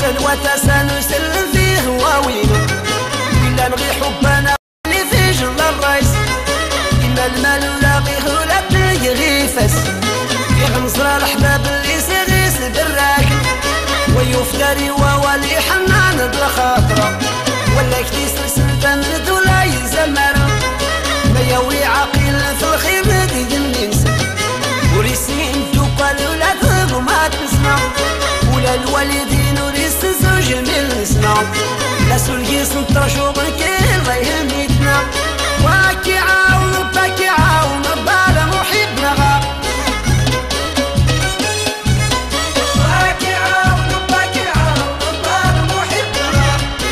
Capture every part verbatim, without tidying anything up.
سلوة سنسلم فيه هواوينا إلا نغي حبنا اللي في جل الرئيس إما المال ولاقيه ولا تلقي غيفاس يغمزر الأحباب اللي سيغيس بالراكب ويفتري وولي حنان بالخاطرة ولا كتيس سلطان ولا يزمر ما يوي عقيل في الخير دي النسا وريسين توقال ولا تغو ما تسمع ولا الوالدين وريس زوج من سنة لا سلقيس نطرشو بالكيل راه ميتنا واكي عاون باكي عاون بالا محبنا غا واكي عاون باكي عاون بالا محبنا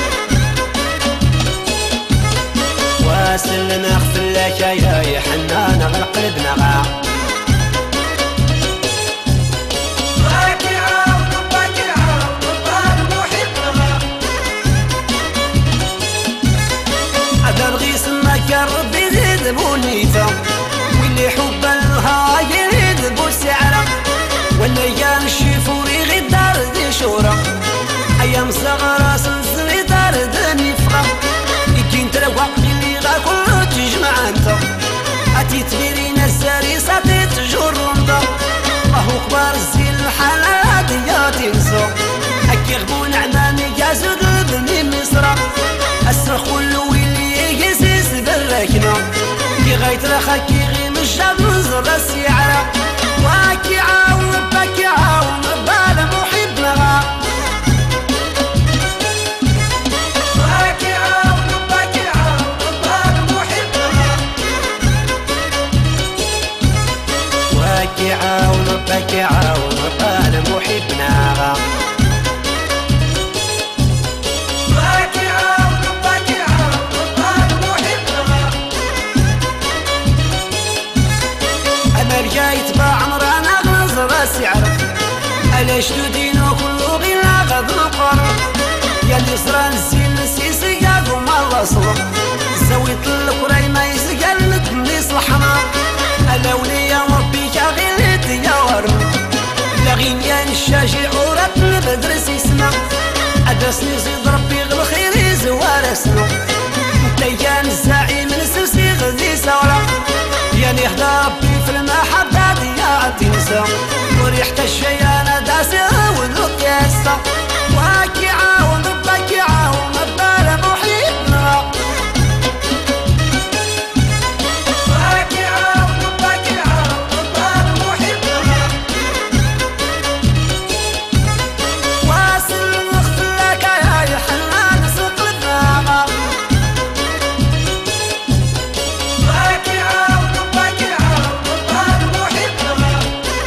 واسلنا اغفر لك يا حنان غلقلبنا غا ربي يزيد بونيته واللي حب الهاي يزيد بوسعره ولا يان الشيفوري غير دار ذي شوره ايام صغرى سلسلي دار ذني فقه يمكن تروق اللي غا كله تجمع انت اتي تبيرين الساري ساتي تجور رمضة راهو كبار الزين الحالات يا تنسو اكي غبون عمامي جازود بني مصر السرخ واللوي كي غايت رخاكي غي مشاب نزر السيعرة واكي عاون باكي عاون بالا محبنا غا واكي عاون باكي عاون بالا محبنا غا واكي عاون باكي عاون بالا محبنا غا يتباع عمرانا غنزر السعر ألاش تدينو كلو غينا غد القرب يا اللي صرا نسيل نسيسي ياكو مرة صور زويت القراي ما يسقل ندني صلحنا ألا وليا ربي كاغيلت يا ورم لاغين يا نشاجي عورات نبدرس يسمع أدرسني زيد ربي غالخير يزوار اسمع انت يا الزعيم نسوسي غدي سورة يا نهدى ربي في المحبة يا تنسى وريحة الشيانة داسة والوكاسة واكي عاون باكي عاون بالا محيطنا واكي عاون باكي عاون بالا محيطنا واصل نغفر لك يا حنان سوق الدراما واكي عاون باكي عاون بالا محيطنا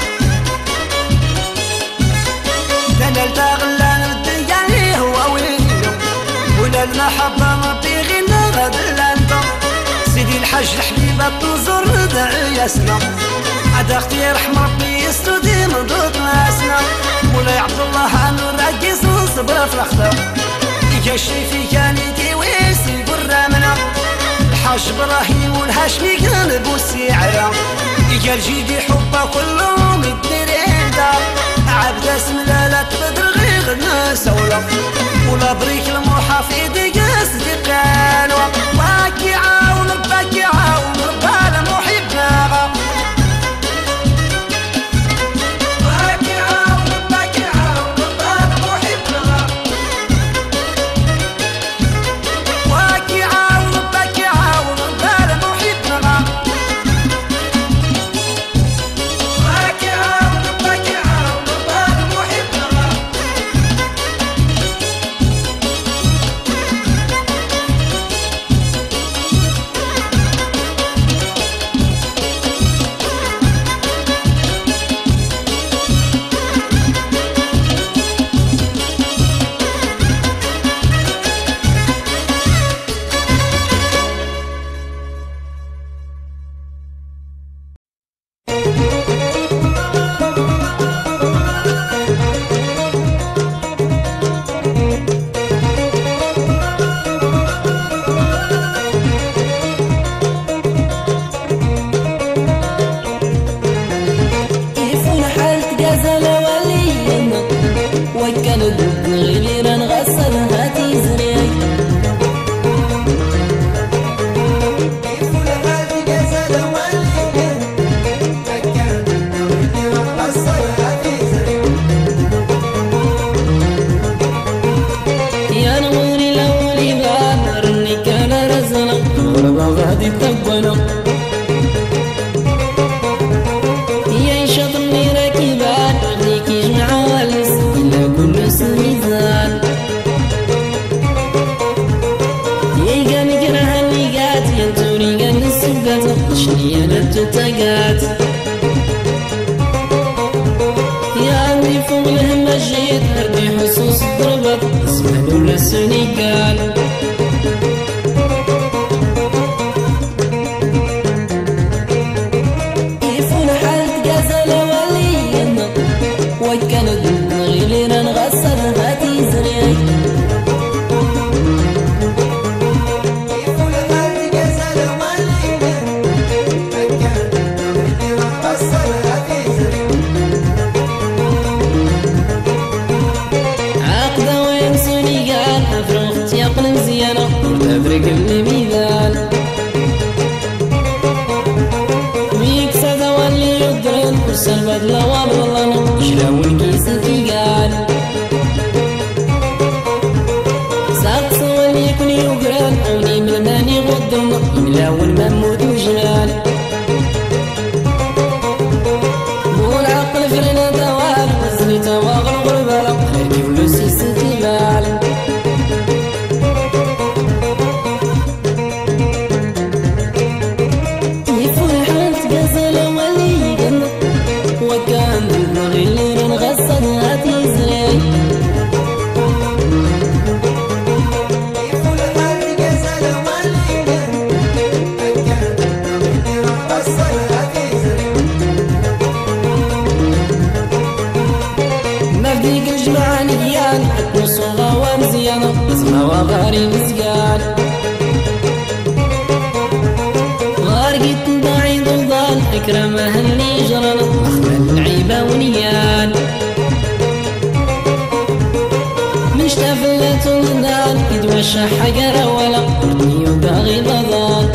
انا التغلان الدنيا اللي هو وينو ولا المحبة ربي غينا غد لانتا سيدي الحاج الحبيبة تنظر ندعي ياسنا عاد اختي يرحم ربي يستودي من ضد ناسنا ولا يعبد الله عنو راكيس نصبر في الخطر يجا الشريفي كان يديويس يقول رامنا الحاج ابراهيم والهاشمي كان بوسيعرة يجا الجيدي حبه كلهم الدرين دار عبد اسم لا لا تبدر غير غنا سولا ولا بريك المحافظ قصدي قانوا واكي عاون باكي عاون بالا محبنا غا واكي عاون باكي عاون بالا محبنا غا واكي عاون باكي عاون بالا محبنا غا واكي عاون لا والله شلاون كيسي قال ساق صوالي يكون يقران عوني من ماني غضم يملاون مموت وجلال مو العقل فرنا دوال وزني تواغل غربالة خيركي ولوسي ستي بال وغاري مزيان غارقت ضاعي ضلال اكرمه اللي جرن اخمل العيبه ونيان من شتفلت النار يتوشى حجر ولا قرني وباغي ضلال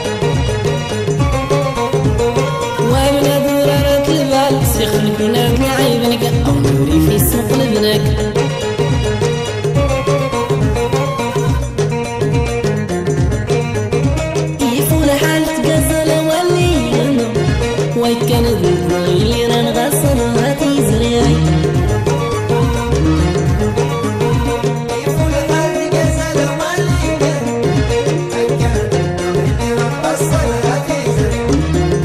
ومن ضررت البال سيخلك نبني عيبنك او نوري في سوق لبنك كانت مغيرا غصن هاتي زريعي يفول حالي قزل ماليك كانت مغيرا غصن هاتي زريعي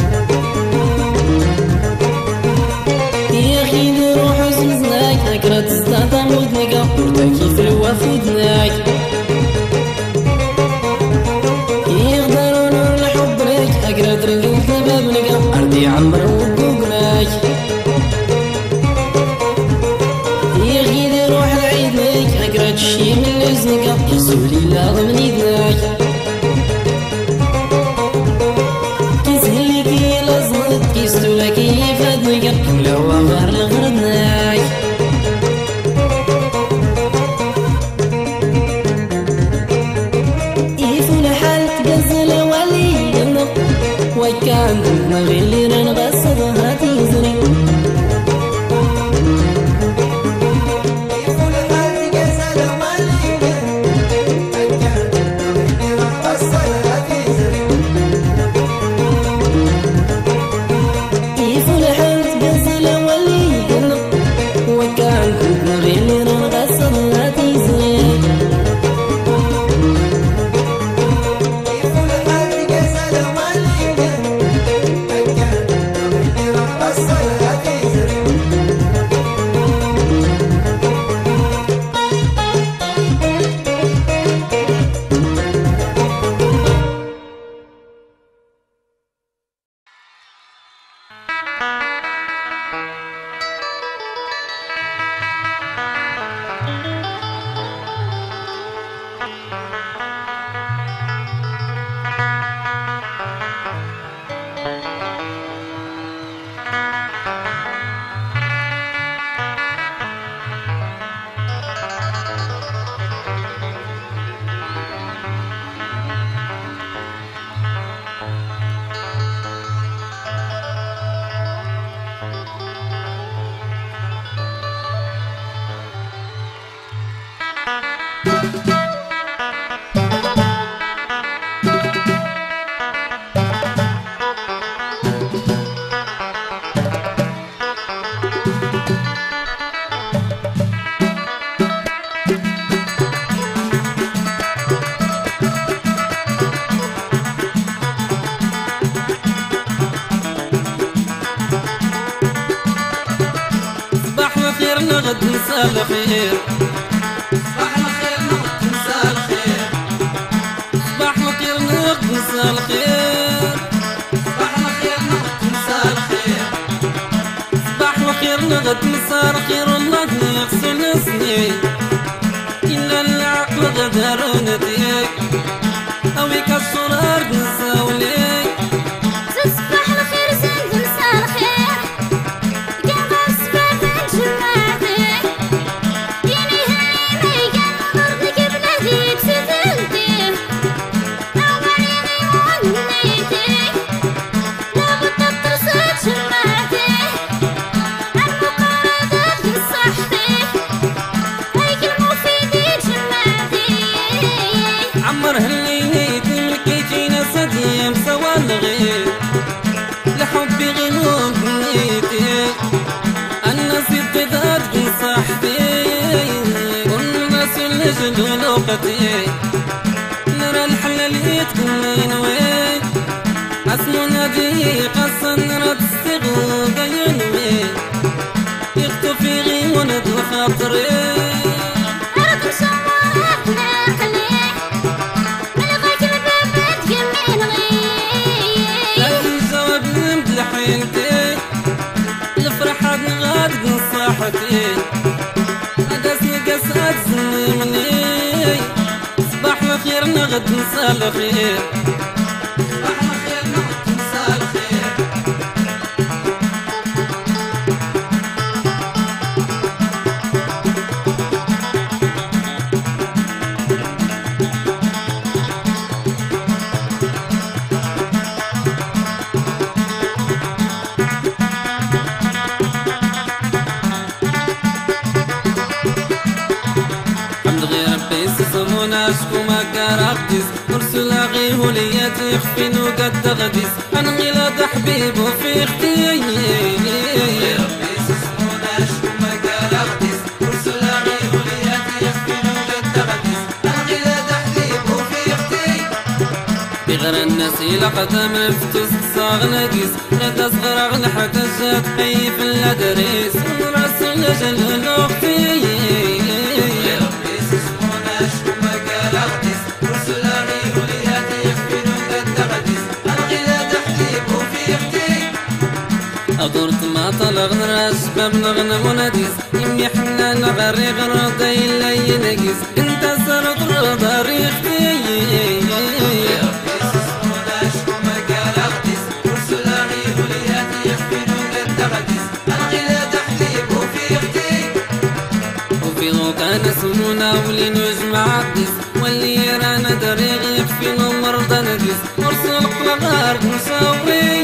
يا أخي نروح وزنزناك أكرا تستطع مدنك ورتاكي في الوفودناك يغدروا نور لحبك أكرا ترقل كبابنك أرضي عمر وقوقناك يغيد روح لعيدنك أقرأ تشي من لزنك يسولي لا ضمن يدناك كيسهلك يلزنك كيستولك يفادنك كملا وغار لغردناك يفول حالك قزل ولينا وكان مغير نغصب هاتي زري يفول حالك قزل ولينا وكان مغير نغصب هاتي زري يفول حالك قزل ولينا وكان مغير نغصب هاتي زري غد نسى الخير صباح الخير نغد نسى الخير صباح الخير نغد نسى الخير صباح الخير نغد نسى الخير صباح الخير نغد نسى الخير والله يغسل سنين إلا العقل غدر نديك أو يكسر أرض نساوليك تصبح الخير زين نسى الخير قمر صباح جمعتك يني هني ميقن ضربك بناديك ستلتيك لو مريضي ونيتك لو بتطرسك جمعتك الغير لحبي غنوب نيتي أنا سيدي ذات بصحتي والناس اللي جلوقتي نرى الحلال يتكلين وين اسمو نادي قصن رد السغوق ينوي يخطف في غيون الخاطري أرض مشوارات ناقلي من غيك الباب تجمين غير لكن جواب نمد حيلتي الفرحة نغاد بنصاحتي أدسني قسات زنمني صباح الخير نغد نسى الخير وناشكو ما كرقتس مرسل غي وليات يخفين وقد غديس انا غيلاد حبيب وفي اختي يا ربي اسمو ناشكو ما كرقتس مرسل غي وليات يخفين وقد غديس انا غيلاد حبيب وفي اختي بغير الناس لقد مفتس صاغ نقيس غدا صغر غن حتى جات حي في الادريس وراسل جل اختي أدورت ما طلق نراس باب نغنى مناديس يمي حنان غري غرضي إلا ينقيس انت سرط رضا ريختي يا ربي اسمو ناشكو ما قلقتيس ورسل أغي ولياتي يخفين وقد غديس الغلا تحليب وفي اختي وفي غوكان اسمونا ولين وجمع عديس واللي يرانا دريغ يخفين ومرضى نديس ورسل قلغار مساوي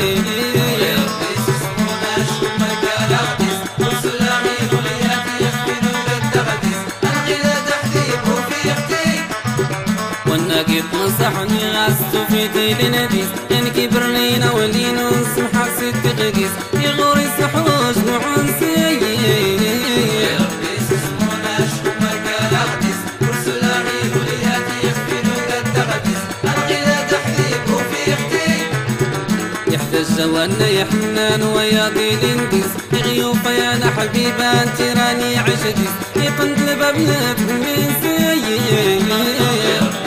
والناقيط نصحني غاستو في ديلي نديس يعني كبرنينا ولين ونسمح ست ققيس يغوري سحوش وعنسي يا ربي اسمو ناشكو ما قلقتيس ورسل أغي ولياتي يخفين وقد غديس الغلا تحليب وفي اختي يحتاج جوانا يا حنان ويا ديلي نديس يغيوفا يا انا حبيبه انت راني عشقيس يقند الباب نتكم ميسي يا ربي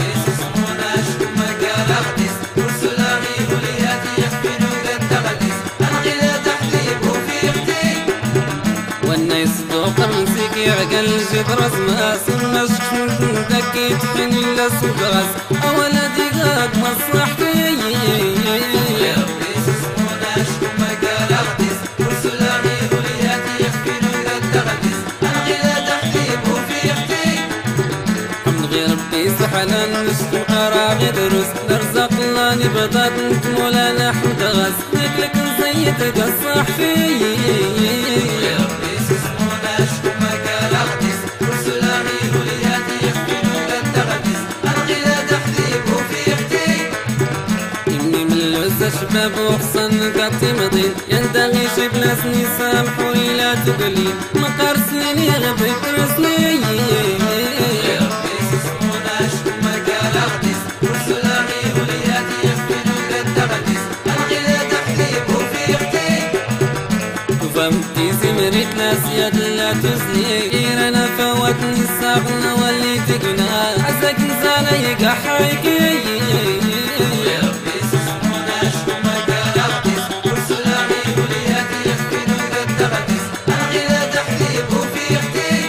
قمسك عقل جدرس ماس النشك دكي تحن إلا سبغس أولادي قاد مصلحتي يا ربي اسمو ناشكو ما قلقتيس ورسل أغي ولياتي يخفين وقد غديس الغلا تحليب وفي اختي حمد غير ربي سحنا نشكو قراغي دروس نرزق الله نبضات نتمولا نحمد غاز نقلك نزيد قصح فيه يا ربي اسمو ناشكو ما قلقتيس ورسل أغي ولياتي يخفين وقد غديس الغلا تحليب وفي اختي إني من العزة شباب وحصن قطي مضين يندغي شي بلاس نسامحو إلا تقليل مقار سنين يغبي كرسني يا ربي اسمو ناشكو ما قلقتيس ورسل أغي ولياتي يخفين وقد غديس الغلا تحليب وفي اختي وفهمتي زمريت ناسية لا تزني انا فوتني الساقنا واللي تقنا عزك نزانا يقع حيكي يا ربي اسمو ناشكو ما قلقتيس ورسل أغي ولياتي يخفين وقد غديس الغلا تحليب وفي اختي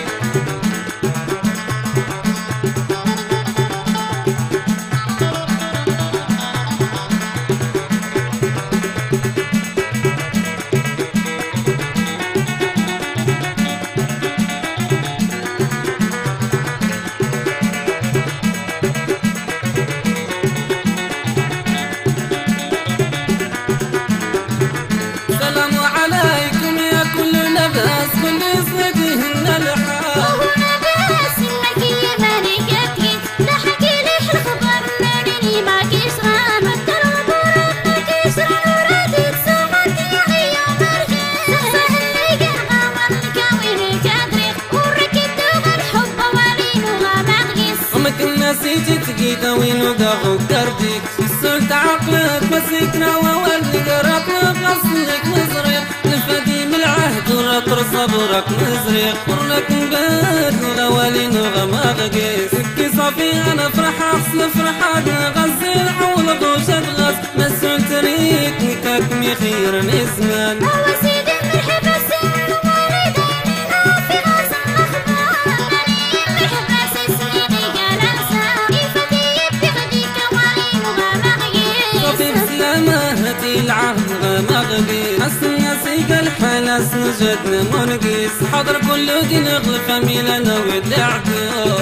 دا غدرديك السلط عقلك مسكنا وولي قرب غصنك مزريق الفدي من العهد ورطر صبرك مزريق ورنك نبات الأولين غماغ قيس كي صافي أنا فرحة أصل فرحة غزي العول غوش الغز مسؤول تريك نكاكمي خير نزمان هو سيدي مرحبا سيدي والديننا في غزة أخبار مرحبا سيدي قال أنسى إفتي بغديك وعين غماغ قيس صافي بسلامة هدي العهد غماغ قيس أسنا سيق الحالة سنجدنا منقيس حضر كل دين اغلق ميلنا ودعقل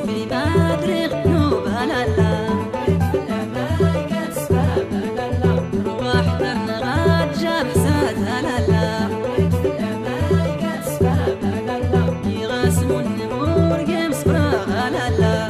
في بدر غنوب لالا روح درنا غاد جاب حساد لالا يغاسموا النمور قيم صبراغ لالا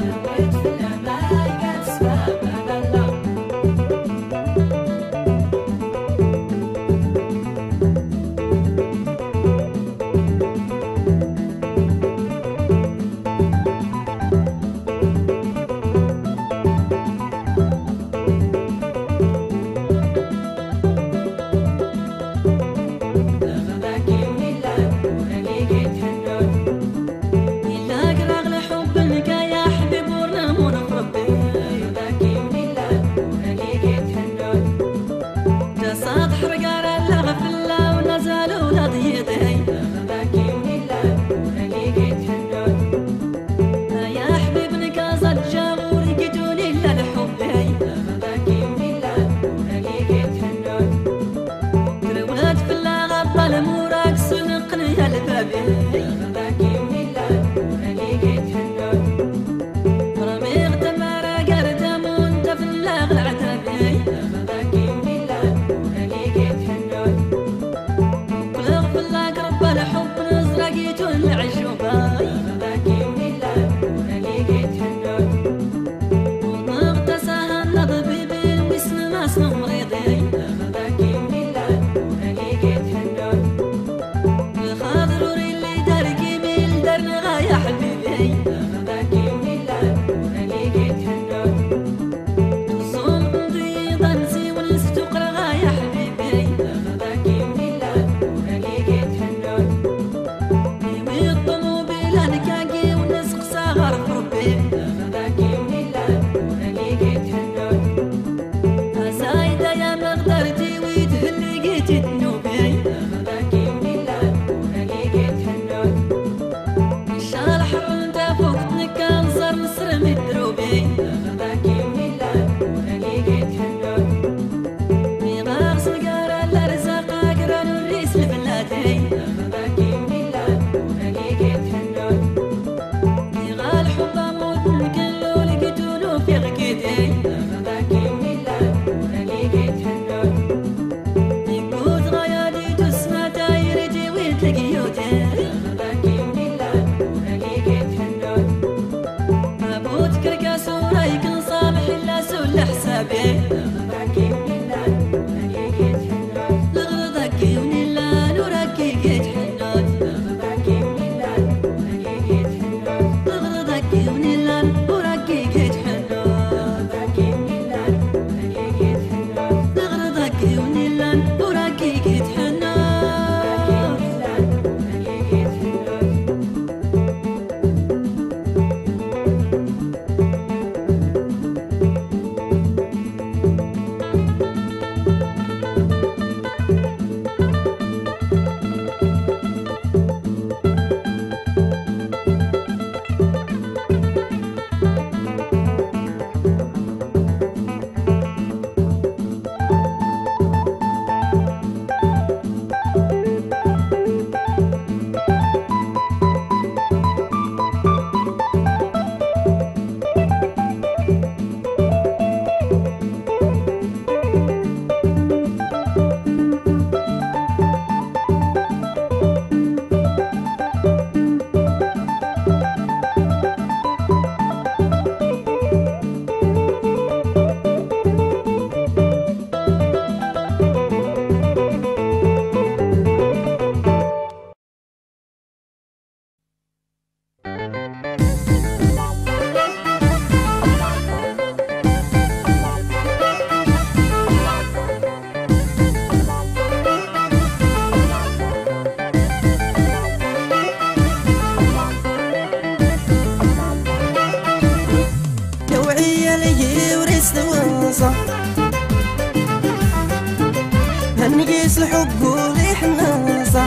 هنقيس الحب وليح الناصة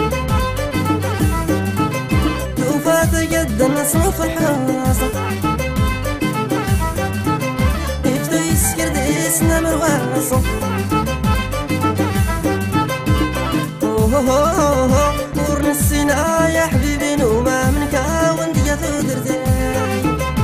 توفات قد نصف الحاصة يفتو يسكر ديسنا مرواصة اوه ورنا السنا يا حبيبي نوما منك وانت يا ثودرتي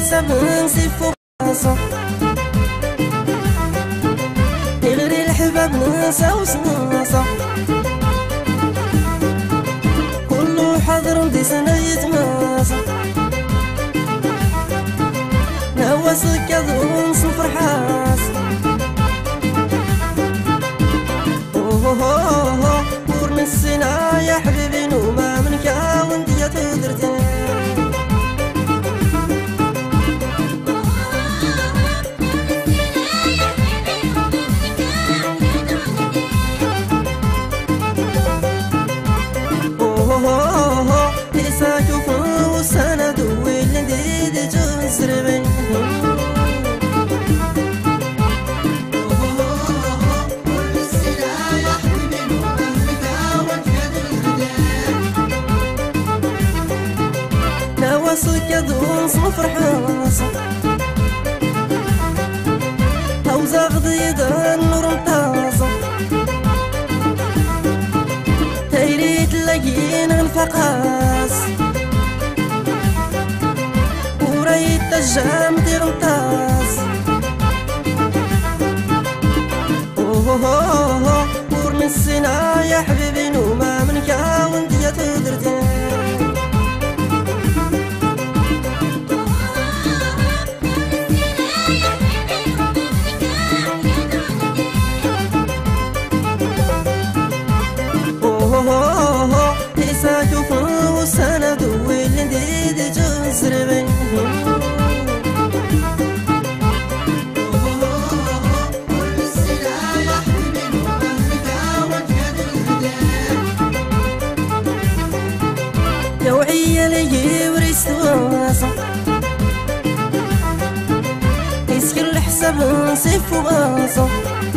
الحساب نسيف وباصة يغري الحباب ننسى وسناصة كله حاضر ندي سنة يتماسى نواسك يضون صفر حاس اوه ورن السنا يا حبيبي نوما منك وانت يا تدرتين نواسك يدون صفر حاصة توزع ضيد النور مطاسة تيري تلاقينا الفقاس وريت الجام دير مطاس اوه ورن السنا يا حبيبي نوما منك وانت يا تدرتين إساكوف وسند والنديد جسر بين يوعي لي وريس واصة يسكر الحساب سيف وباصة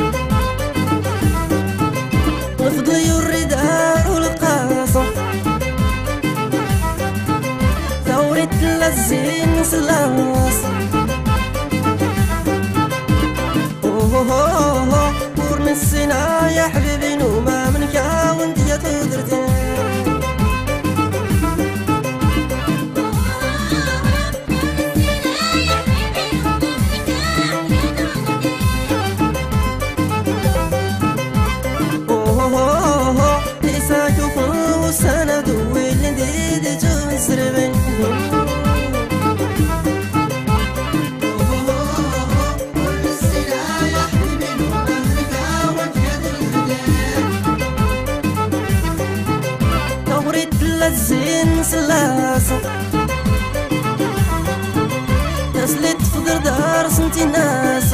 وفضي الرداء والقاصة ثورة الزين سلاس اوه ورن السنا يا حبيبي نوما منك وانت يا تدرتين إساكوف وسند والنديد جسر بين ثورة الزين سلاسة تسلت فضر دار سنتي ناس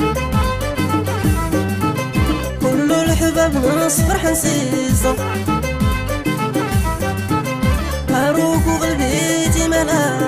كل الحباب نصفر حنسيسة هاروك وقلبي ملا